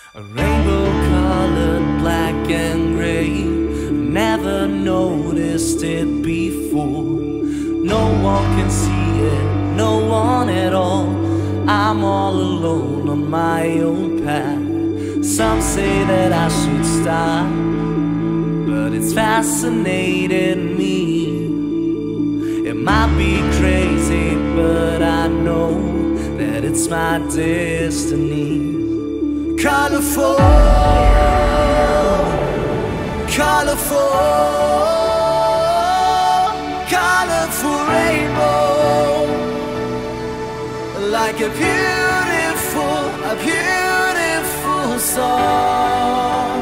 A rainbow colored black and gray. Never noticed it before. No one can see it, no one at all. I'm all alone on my own path. Some say that I should stop, but it's fascinated me. It might be crazy, but I know that it's my destiny. Colorful, colorful, colorful rainbow, like a beautiful song.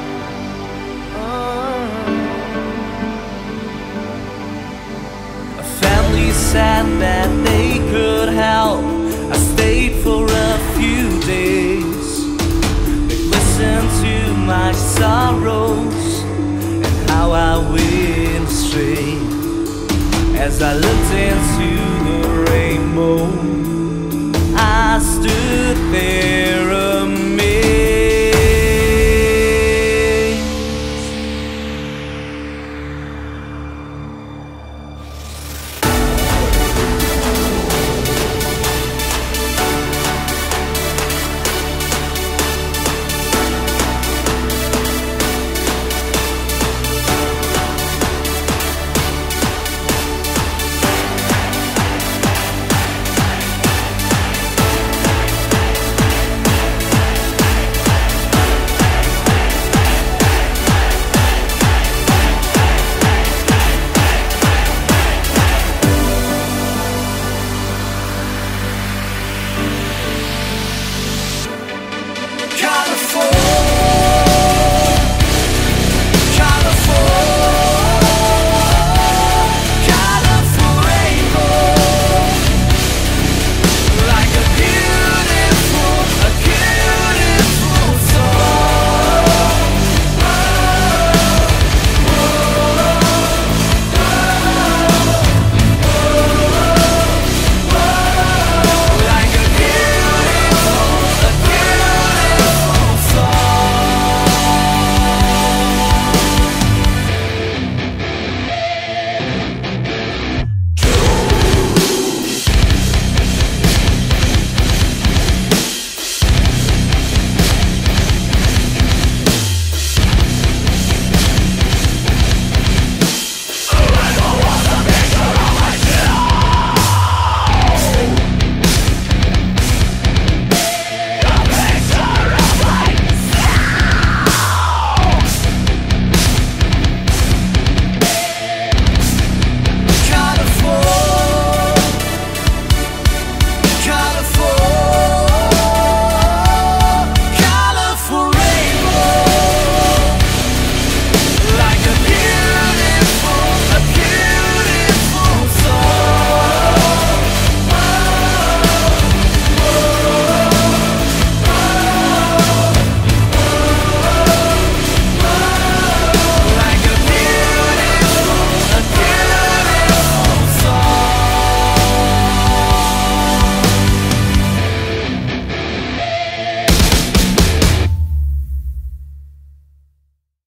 A family said that they could help. I stayed for a few days. Listen to my sorrows and how I went astray. As I looked into the rainbow, I stood